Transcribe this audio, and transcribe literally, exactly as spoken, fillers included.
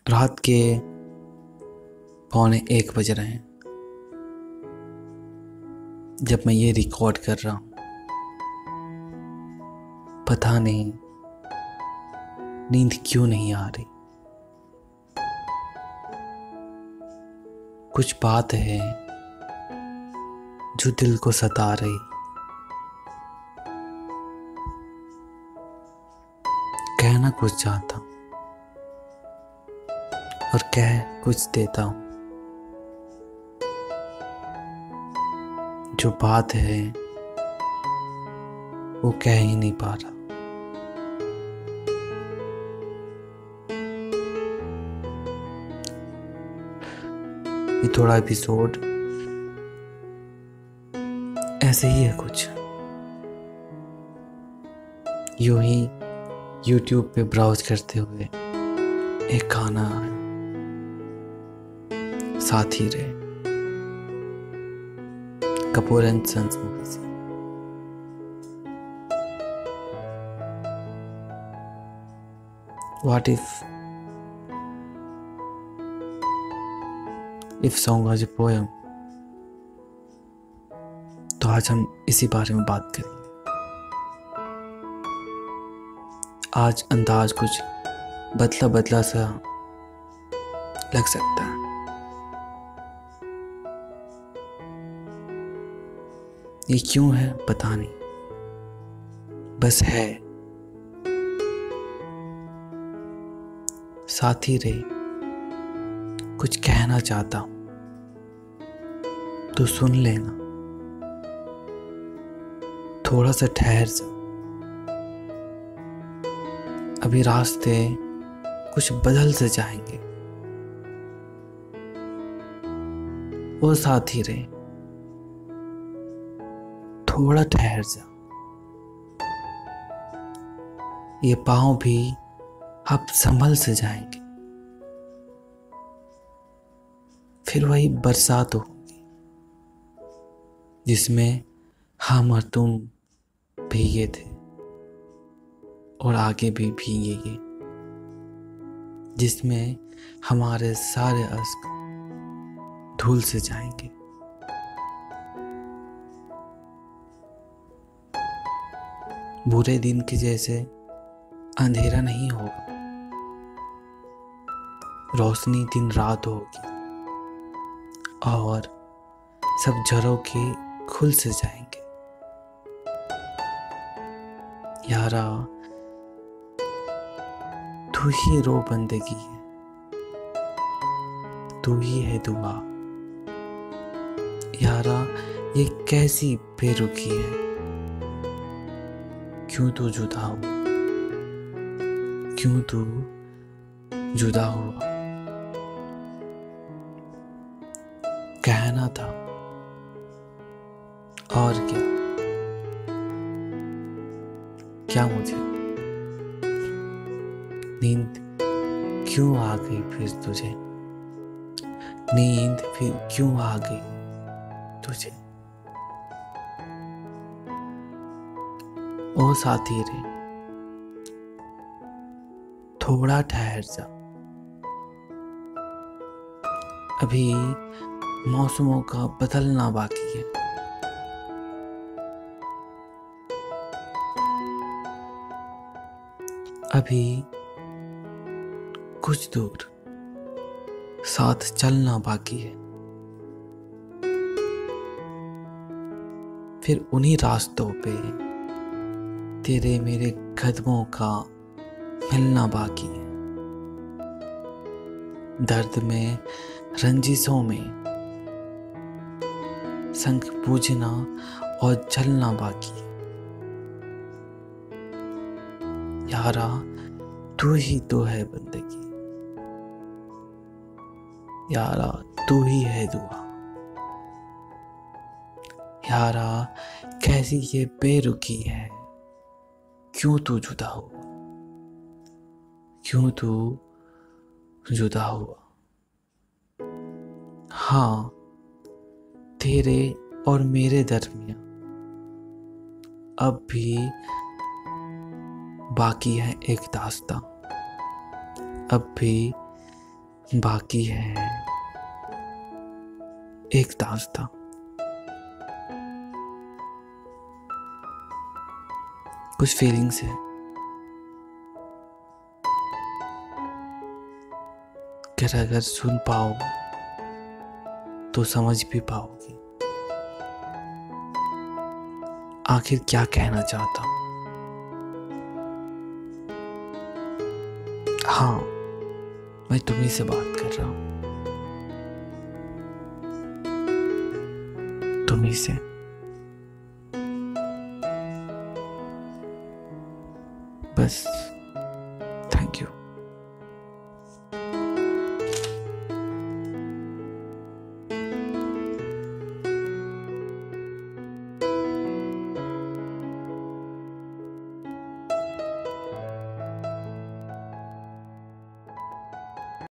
रात के पौने एक बज रहे हैं जब मैं ये रिकॉर्ड कर रहा हूँ। पता नहीं नींद क्यों नहीं आ रही। कुछ बात है जो दिल को सता रही। कहना कुछ चाहता हूँ और कह कुछ देता हूँ। जो बात है वो कह ही नहीं पा रहा। ये थोड़ा एपिसोड ऐसे ही है कुछ यूं ही यूट्यूब पे ब्राउज करते हुए एक गाना आया, साथी रे, कपूर एंड सन्स मूवी से। What if if song was a poem? तो आज हम इसी बारे में बात करेंगे। आज अंदाज कुछ बदला बदला सा लग सकता है। ये क्यों है पता नहीं, बस है। साथी रे, कुछ कहना चाहता हूं तो सुन लेना। थोड़ा सा ठहर जा, अभी रास्ते कुछ बदल से जाएंगे। ओ साथी रे, थोड़ा ठहर जा। ये पांव भी अब संभल से जाएंगे। फिर वही बरसात होगी जिसमें हम और तुम भीगे थे और आगे भी भीगेंगे, जिसमें हमारे सारे अश्क धूल से जाएंगे। बुरे दिन के जैसे अंधेरा नहीं होगा, रोशनी दिन रात होगी और सब झरोखे खुल से जाएंगे। यारा, तू ही रो बंदगी है, तू ही है दुआ। यारा, ये कैसी बेरुखी है, क्यों तू जुदा हुआ, क्यों तू जुदा हुआ। कहना था और क्या क्या मुझे नींद क्यों आ गई फिर तुझे, नींद फिर क्यों आ गई तुझे। ओ साथी रे, थोड़ा ठहर जा। अभी मौसमों का बदलना बाकी है। अभी कुछ दूर साथ चलना बाकी है। फिर उन्हीं रास्तों पे तेरे मेरे कदमों का मिलना बाकी है। दर्द में, रंजिशों में संग पूजना और जलना बाकी है। यारा, तू ही तो है बंदगी, यारा तू ही है दुआ। यारा, कैसी ये बेरुखी है, क्यों तू जुदा हुआ, क्यों तू जुदा हुआ। हाँ, तेरे और मेरे दरमियां अब भी बाकी है एक दास्तां। अब भी बाकी है एक दास्तां। कुछ फीलिंग्स है कि अगर सुन पाओ तो समझ भी पाओगे आखिर क्या कहना चाहता हूं। हाँ, मैं तुम्ही से बात कर रहा हूं, तुम्ही से। बस